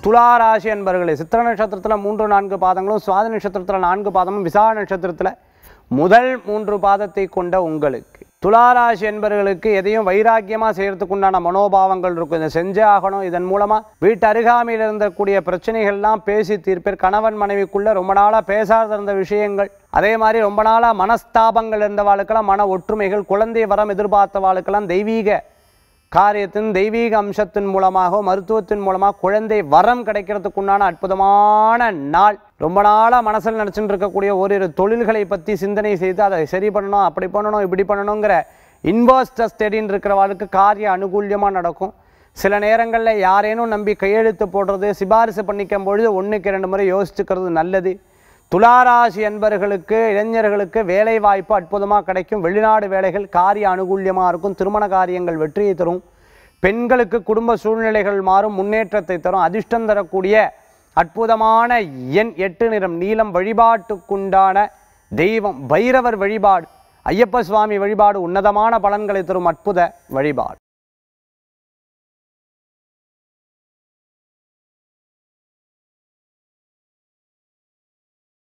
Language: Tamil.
துளாராசி என்பர்களே, சித்திர நட்சத்திரத்தில் 3-4 பாதங்களும், சுவாதி நட்சத்திரத்தில் 4 பாதமும், விசாக நட்சத்திரத்தில் முதல் 3 பாதத்தை கொண்ட உங்களுக்கு துளாராசி என்பவர்களுக்கு எதையும் வைராக்கியமாக செய்கிறதுக்கு உண்டான மனோபாவங்கள் இருக்கும். இதை செஞ்சே ஆகணும். இதன் மூலமாக வீட்டு அருகாமையில் இருந்தக்கூடிய பிரச்சனைகள்லாம் பேசி தீர்ப்பேர். கணவன் மனைவிக்குள்ளே ரொம்ப நாளாக பேசாத இருந்த விஷயங்கள், அதே மாதிரி ரொம்ப நாளாக மனஸ்தாபங்கள் இருந்த வாழ்க்கெல்லாம் மன ஒற்றுமைகள், குழந்தை வரம் எதிர்பார்த்த வாழ்க்கெல்லாம் தெய்வீக காரியத்தின் தெய்வீக அம்சத்தின் மூலமாக மருத்துவத்தின் மூலமாக குழந்தை வரம் கிடைக்கிறதுக்குண்டான அற்புதமான நாள். ரொம்ப நாளாக மனசில் நினச்சிட்டு இருக்கக்கூடிய ஓரிரு தொழில்களை பற்றி சிந்தனை செய்து அதை சரி பண்ணணும், அப்படி பண்ணணும், இப்படி பண்ணணுங்கிற இன்வெஸ்டர்ஸ் தேடின்னு இருக்கிறவாளுக்கு காரிய அனுகூல்யமாக நடக்கும். சில நேரங்களில் யாரேனும் நம்பி கையெழுத்து போடுறது, சிபாரிசு பண்ணிக்கும் பொழுது 1க்கு 2 முறை யோசிச்சுக்கிறது நல்லது. துளாராசி என்பர்களுக்கு இளைஞர்களுக்கு வேலை வாய்ப்பு அற்புதமாக கிடைக்கும். வெளிநாடு வேலைகள் காரிய அனுகூல்யமாக இருக்கும். திருமண காரியங்கள் வெற்றியை தரும். பெண்களுக்கு குடும்ப சூழ்நிலைகள் மாறும், முன்னேற்றத்தை தரும். அதிர்ஷ்டம் தரக்கூடிய அற்புதமான எண் 8 நிறம் நீலம். வழிபாட்டுக்குண்டான தெய்வம் பைரவர் வழிபாடு, ஐயப்ப சுவாமி வழிபாடு உன்னதமான பலன்களை தரும் அற்புத வழிபாடு.